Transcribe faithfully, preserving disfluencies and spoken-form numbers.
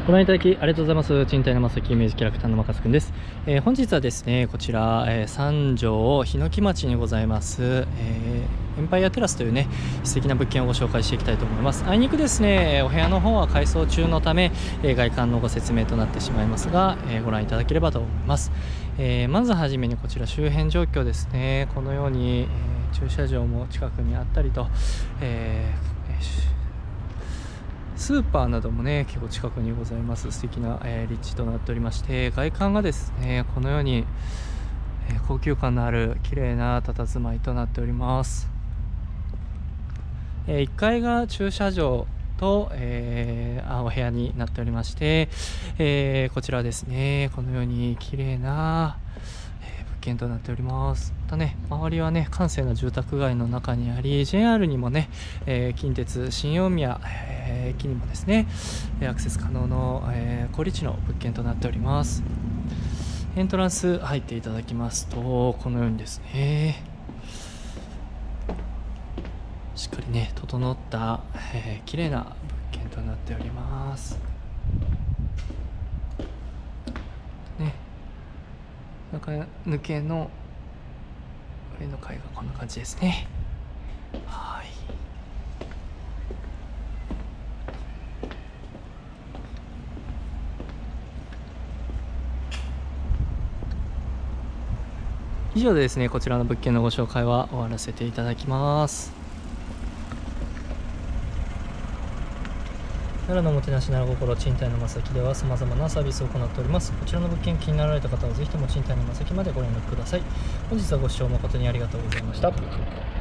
ご覧いただきありがとうございます。賃貸の正木イメージキャラクターのまかすくんです。えー、本日はですね、こちら、えー、三条日野木町にございます、えー、エンパイアテラスというね、素敵な物件をご紹介していきたいと思います。あいにくですね、お部屋の方は改装中のため、えー、外観のご説明となってしまいますが、えー、ご覧いただければと思います。えー、まずはじめにこちら周辺状況ですね。このように、えー、駐車場も近くにあったりと、えースーパーなどもね結構近くにございます。素敵な、えー、立地となっておりまして、外観がですねこのように、えー、高級感のある綺麗な佇まいとなっております。えー、いっかいが駐車場と、えー、お部屋になっておりまして、えー、こちらですねこのように綺麗な物件となっております。またね、周りはね閑静な住宅街の中にあり、 ジェイアール にもね、えー、近鉄新大宮、えー、駅にもですねアクセス可能の、えー、好立地の物件となっております。エントランス入っていただきますとこのようにですねしっかりね整った、えー、綺麗な物件となっておりますね。中抜けの上の階がこんな感じですね。はい。以上でですねこちらの物件のご紹介は終わらせていただきます。奈良のおもてなし奈良心賃貸の正木では様々なサービスを行っております。こちらの物件気になられた方はぜひとも賃貸の正木までご連絡ください。本日はご視聴誠にありがとうございました。